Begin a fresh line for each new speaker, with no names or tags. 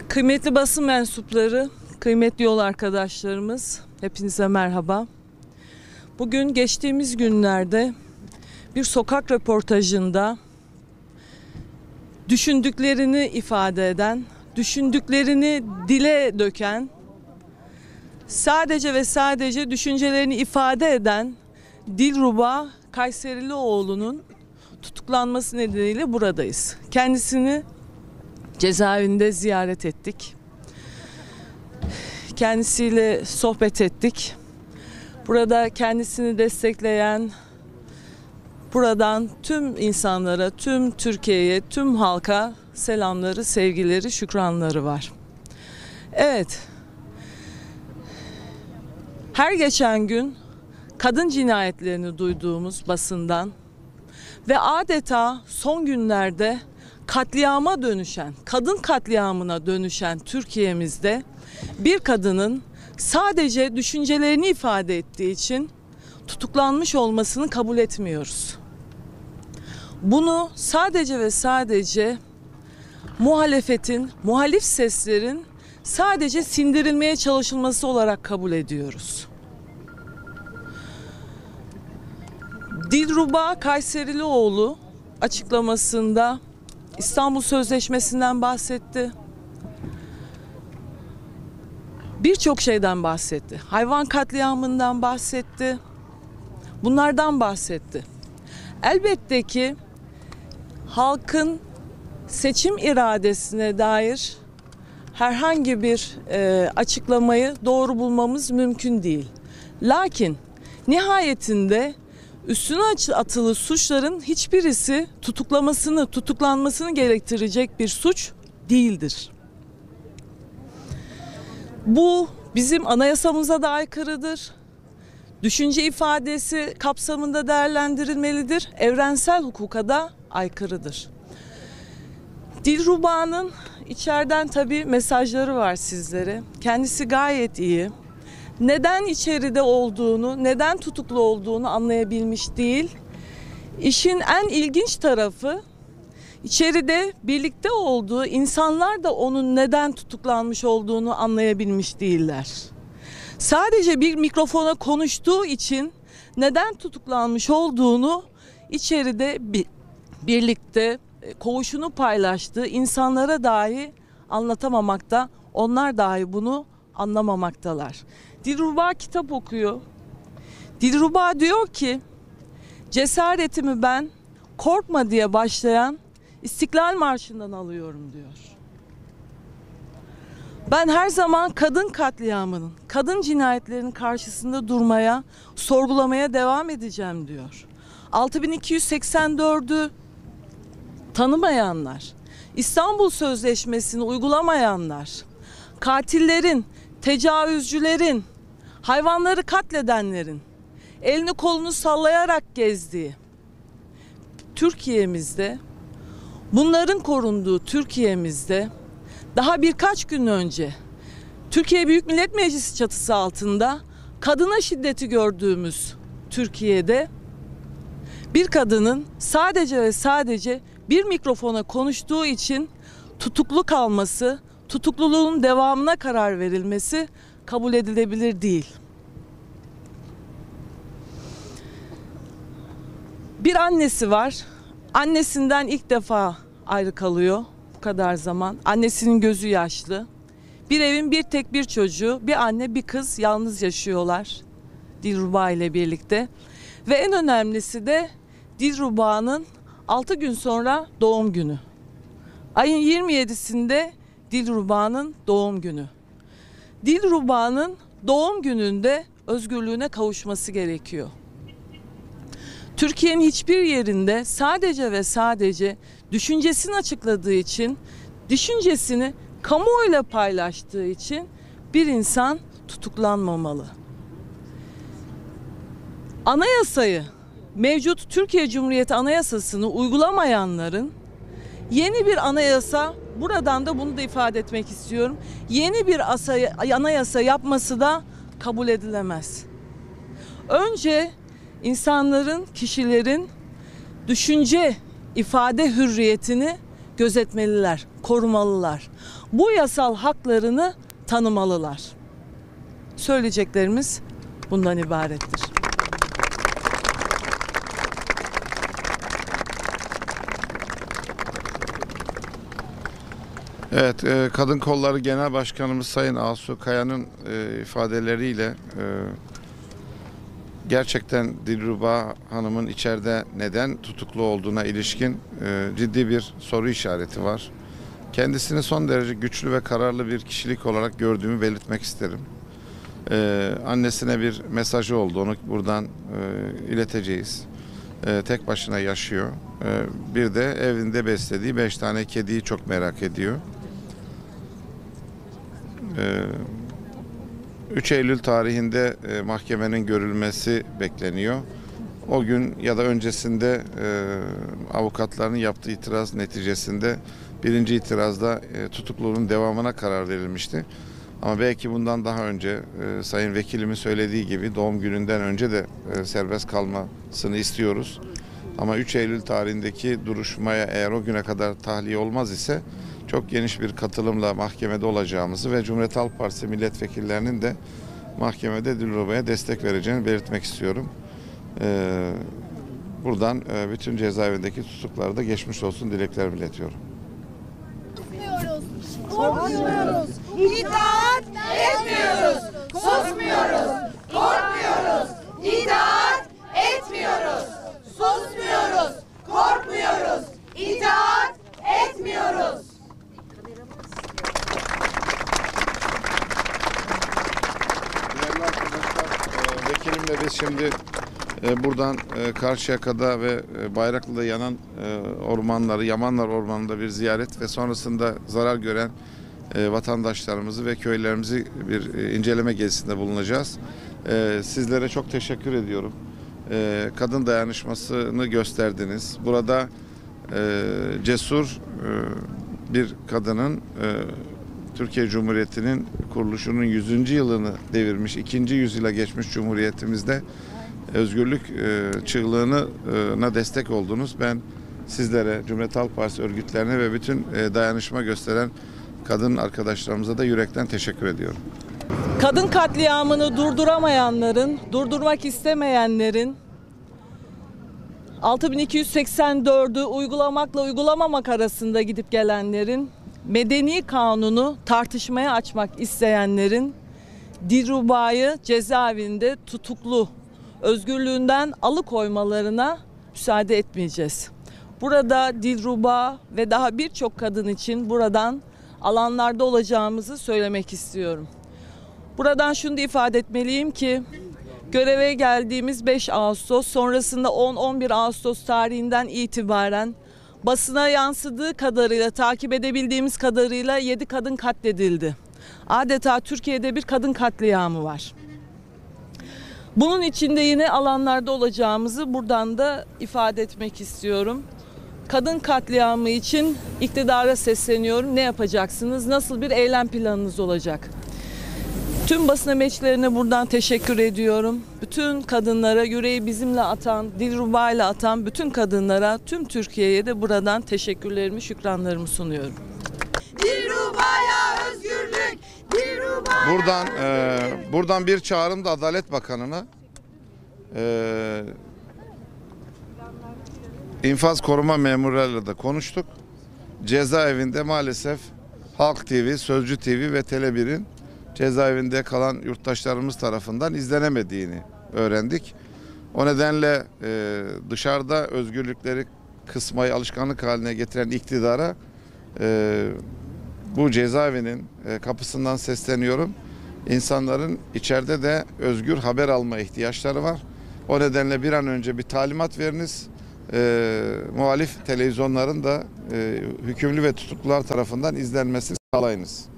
Kıymetli basın mensupları, kıymetli yol arkadaşlarımız, hepinize merhaba. Bugün geçtiğimiz günlerde bir sokak röportajında düşündüklerini ifade eden, düşündüklerini dile döken, sadece ve sadece düşüncelerini ifade eden Dilruba Kayserilioğlu'nun tutuklanması nedeniyle buradayız. Kendisini cezaevinde ziyaret ettik. Kendisiyle sohbet ettik. Burada kendisini destekleyen, buradan tüm insanlara, tüm Türkiye'ye, tüm halka selamları, sevgileri, şükranları var. Evet, her geçen gün kadın cinayetlerini duyduğumuz basından ve adeta son günlerde katliama dönüşen, kadın katliamına dönüşen Türkiye'mizde bir kadının sadece düşüncelerini ifade ettiği için tutuklanmış olmasını kabul etmiyoruz. Bunu sadece ve sadece muhalefetin, muhalif seslerin sadece sindirilmeye çalışılması olarak kabul ediyoruz. Dilruba Kayserilioğlu açıklamasında İstanbul Sözleşmesi'nden bahsetti. Birçok şeyden bahsetti. Hayvan katliamından bahsetti. Bunlardan bahsetti. Elbette ki halkın seçim iradesine dair herhangi bir açıklamayı doğru bulmamız mümkün değil. Lakin nihayetinde üstüne atılı suçların hiçbirisi tutuklanmasını gerektirecek bir suç değildir. Bu bizim anayasamıza da aykırıdır. Düşünce ifadesi kapsamında değerlendirilmelidir. Evrensel hukuka da aykırıdır. Dilruba'nın içeriden tabii mesajları var sizlere. Kendisi gayet iyi. Neden içeride olduğunu, neden tutuklu olduğunu anlayabilmiş değil. İşin en ilginç tarafı, içeride birlikte olduğu insanlar da onun neden tutuklanmış olduğunu anlayabilmiş değiller. Sadece bir mikrofona konuştuğu için neden tutuklanmış olduğunu içeride birlikte koğuşunu paylaştığı insanlara dahi anlatamamakta, onlar dahi bunu anlamamaktalar. Dilruba kitap okuyor. Dilruba diyor ki, cesaretimi ben korkma diye başlayan İstiklal Marşı'ndan alıyorum diyor. Ben her zaman kadın katliamının, kadın cinayetlerinin karşısında durmaya, sorgulamaya devam edeceğim diyor. 6284'ü tanımayanlar, İstanbul Sözleşmesi'ni uygulamayanlar, katillerin, tecavüzcülerin, hayvanları katledenlerin elini kolunu sallayarak gezdiği Türkiye'mizde, bunların korunduğu Türkiye'mizde daha birkaç gün önce Türkiye Büyük Millet Meclisi çatısı altında kadına şiddeti gördüğümüz Türkiye'de bir kadının sadece ve sadece bir mikrofona konuştuğu için tutuklu kalması, tutukluluğun devamına karar verilmesi kabul edilebilir değil. Bir annesi var. Annesinden ilk defa ayrı kalıyor bu kadar zaman. Annesinin gözü yaşlı. Bir evin bir çocuğu, bir anne bir kız yalnız yaşıyorlar Dilruba ile birlikte. Ve en önemlisi de Dilruba'nın 6 gün sonra doğum günü. Ayın 27'sinde Dilruba'nın doğum günü. Dilruba'nın doğum gününde özgürlüğüne kavuşması gerekiyor. Türkiye'nin hiçbir yerinde sadece ve sadece düşüncesini açıkladığı için, düşüncesini kamuoyuyla paylaştığı için bir insan tutuklanmamalı. Anayasayı, mevcut Türkiye Cumhuriyeti Anayasası'nı uygulamayanların yeni bir anayasa, buradan da bunu da ifade etmek istiyorum, yeni bir anayasa yapması da kabul edilemez. Önce insanların, kişilerin düşünce ifade hürriyetini gözetmeliler, korumalılar. Bu yasal haklarını tanımalılar. Söyleyeceklerimiz bundan ibarettir.
Evet, Kadın Kolları Genel Başkanımız Sayın Asu Kaya'nın ifadeleriyle gerçekten Dilruba Hanım'ın içeride neden tutuklu olduğuna ilişkin ciddi bir soru işareti var. Kendisini son derece güçlü ve kararlı bir kişilik olarak gördüğümü belirtmek isterim. Annesine bir mesajı oldu, onu buradan ileteceğiz. Tek başına yaşıyor. Bir de evinde beslediği 5 tane kediyi çok merak ediyor. 3 Eylül tarihinde mahkemenin görülmesi bekleniyor. O gün ya da öncesinde avukatların yaptığı itiraz neticesinde birinci itirazda tutukluluğun devamına karar verilmişti. Ama belki bundan daha önce Sayın Vekilimin söylediği gibi doğum gününden önce de serbest kalmasını istiyoruz. Ama 3 Eylül tarihindeki duruşmaya eğer o güne kadar tahliye olmaz ise çok geniş bir katılımla mahkemede olacağımızı ve Cumhuriyet Halk Partisi milletvekillerinin de mahkemede Dilruba'ya destek vereceğini belirtmek istiyorum. Buradan bütün cezaevindeki tutuklulara da geçmiş olsun dileklerimi iletiyorum.
Korkmuyoruz, itaat etmiyoruz, susmuyoruz, korkmuyoruz, itaat etmiyoruz, susmuyoruz, korkmuyoruz, itaat etmiyoruz.
Değerli arkadaşlar, vekilimle biz şimdi buradan Karşıyaka'da ve Bayraklı'da yanan ormanları, Yamanlar Ormanı'nda bir ziyaret ve sonrasında zarar gören vatandaşlarımızı ve köylerimizi bir inceleme gezisinde bulunacağız. Sizlere çok teşekkür ediyorum. Kadın dayanışmasını gösterdiniz. Burada cesur bir kadının Türkiye Cumhuriyeti'nin kuruluşunun 100. yılını devirmiş, 2. yüzyıla geçmiş Cumhuriyetimizde özgürlük çığlığına destek oldunuz. Ben sizlere, Cumhuriyet Halk Partisi örgütlerine ve bütün dayanışma gösteren kadın arkadaşlarımıza da yürekten teşekkür ediyorum.
Kadın katliamını durduramayanların, durdurmak istemeyenlerin, 6284'ü uygulamakla uygulamamak arasında gidip gelenlerin, medeni kanunu tartışmaya açmak isteyenlerin Dilruba'yı cezaevinde tutuklu, özgürlüğünden alıkoymalarına müsaade etmeyeceğiz. Burada Dilruba ve daha birçok kadın için buradan alanlarda olacağımızı söylemek istiyorum. Buradan şunu da ifade etmeliyim ki göreve geldiğimiz 5 Ağustos sonrasında 10-11 Ağustos tarihinden itibaren basına yansıdığı kadarıyla, takip edebildiğimiz kadarıyla 7 kadın katledildi. Adeta Türkiye'de bir kadın katliamı var. Bunun içinde yine alanlarda olacağımızı buradan da ifade etmek istiyorum. Kadın katliamı için iktidara sesleniyorum. Ne yapacaksınız? Nasıl bir eylem planınız olacak? Tüm basın emekçilerine buradan teşekkür ediyorum. Bütün kadınlara, yüreği bizimle atan, Dilruba ile atan bütün kadınlara, tüm Türkiye'ye de buradan teşekkürlerimi, şükranlarımı sunuyorum.
Dilruba'ya özgürlük, Dilruba'ya
Buradan bir çağrım da Adalet Bakanı'na. İnfaz koruma memurlarıyla da konuştuk. Cezaevinde maalesef Halk TV, Sözcü TV ve Tele1'in cezaevinde kalan yurttaşlarımız tarafından izlenemediğini öğrendik. O nedenle dışarıda özgürlükleri kısmayı alışkanlık haline getiren iktidara bu cezaevinin kapısından sesleniyorum. İnsanların içeride de özgür haber alma ihtiyaçları var. O nedenle bir an önce bir talimat veriniz. Muhalif televizyonların da hükümlü ve tutuklular tarafından izlenmesini sağlayınız.